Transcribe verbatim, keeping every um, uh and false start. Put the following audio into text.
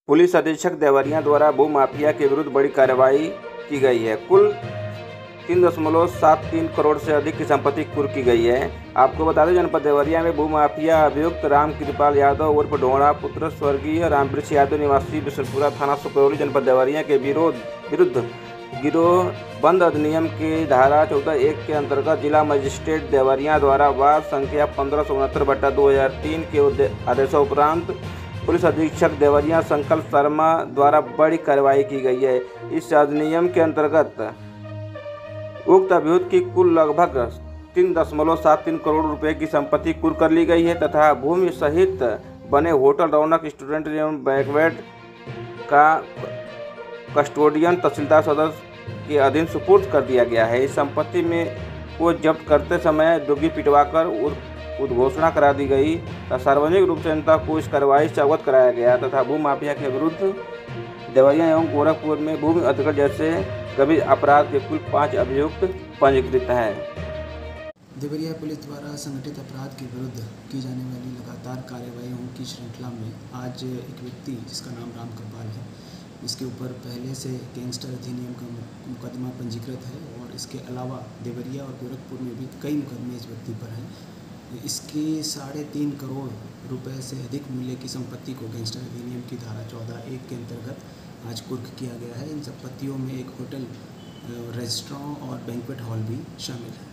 Police अधीक्षक देवरिया द्वारा भू माफिया के विरुद्ध बड़ी कार्रवाई की गई है। कुल तीन दशमलव सात तीन करोड़ से अधिक की संपत्ति कुर्क की गई है। आपको बता दें, जनपद देवरिया में भू माफिया अभियुक्त राम कृपाल यादव उर्फ ढोणा पुत्र स्वर्गीय रामवृक्ष यादव निवासी बिशनपुरा थाना सुपौली जनपद देवरिया के विरोध विरुद्ध गिरोह बंद अधिनियम की धारा चौदह एक के अंतर्गत जिला मजिस्ट्रेट देवरिया द्वारा वाद संख्या पंद्रह सौ उनहत्तर बट्टा दो हजार तीन के आदेशोपरांत पुलिस अधीक्षक देवरिया संकल्प शर्मा द्वारा बड़ी कार्रवाई की गई है। इस अधिनियम के अंतर्गत उक्त अभियुक्त की कुल लगभग तीन दशमलव सात तीन करोड़ रुपए की संपत्ति कुर्क कर ली गई है तथा भूमि सहित बने होटल रौनक स्टूडेंट एवं बैंक्वेट का कस्टोडियन तहसीलदार सदस्य के अधीन सुपुर्द कर दिया गया है। इस संपत्ति में को जब्त करते समय दुर्गी पिटवाकर उद्घोषणा करा दी गई तथा सार्वजनिक रूप से जनता को इस कार्रवाई से अवगत कराया गया तथा भू माफिया के विरुद्ध देवरिया एवं गोरखपुर में भूमि अधिग्रहण जैसे गंभीर अपराध के कुल पाँच अभियुक्त पंजीकृत हैं। देवरिया पुलिस द्वारा संगठित अपराध के विरुद्ध की जाने वाली लगातार कार्रवाइयों की श्रृंखला में आज एक व्यक्ति जिसका नाम राम कृपाल है, इसके ऊपर पहले से गैंगस्टर अधिनियम का मुकदमा पंजीकृत है और इसके अलावा देवरिया और गोरखपुर में भी कई मुकदमे इस व्यक्ति पर हैं। इसकी साढ़े तीन करोड़ रुपए से अधिक मूल्य की संपत्ति को गैंगस्टर अधिनियम की धारा चौदह एक के अंतर्गत आज कुर्क किया गया है। इन संपत्तियों में एक होटल, रेस्टोरेंट और बैंक्वेट हॉल भी शामिल है।